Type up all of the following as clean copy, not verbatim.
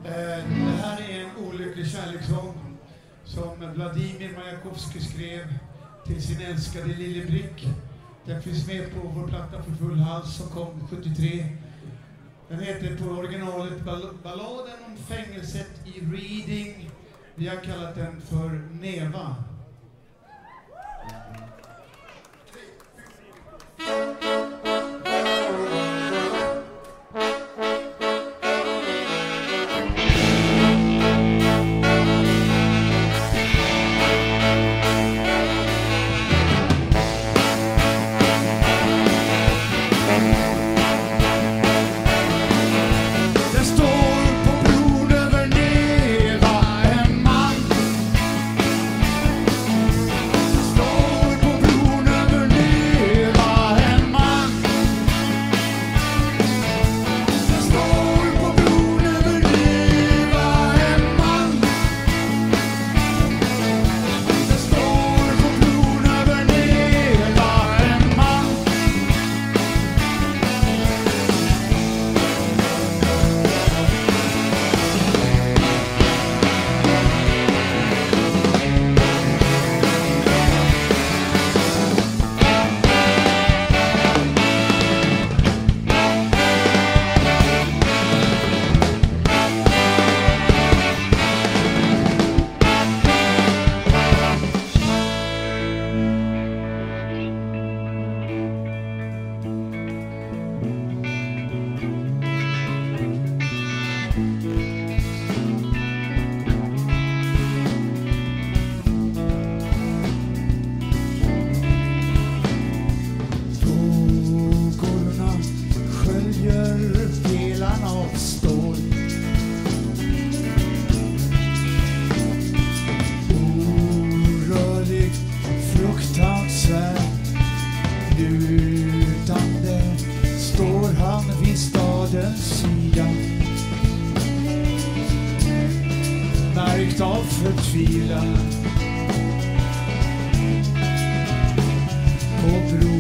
Det här är en olycklig kärlekssång som Vladimir Majakovskij skrev till sin älskade Lille Brick. Den finns med på vår platta För full hals som kom 73. Den heter på originalet Balladen om fängelset i Reading. Vi har kallat den för Neva. Märkt av förtvivlan på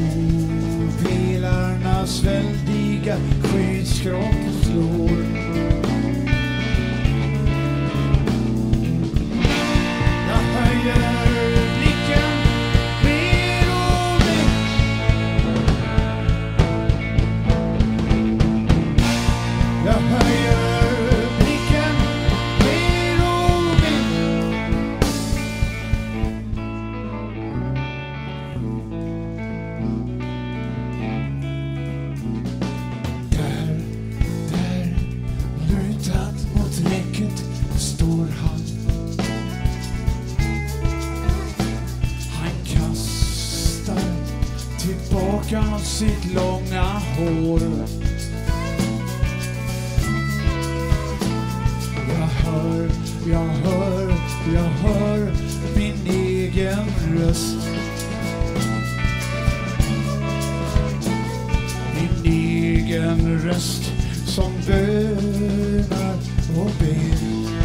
bropelarnas väldiga skyskrap slår. Jag höjer blicken mer och mer. Jag höjer tillbaka sitt långa hår. Jag hör min egen röst. Min egen röst som bönar och ber.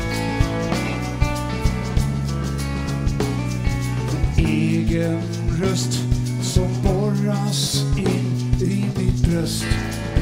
Min egen röst som borras in i mitt bröst.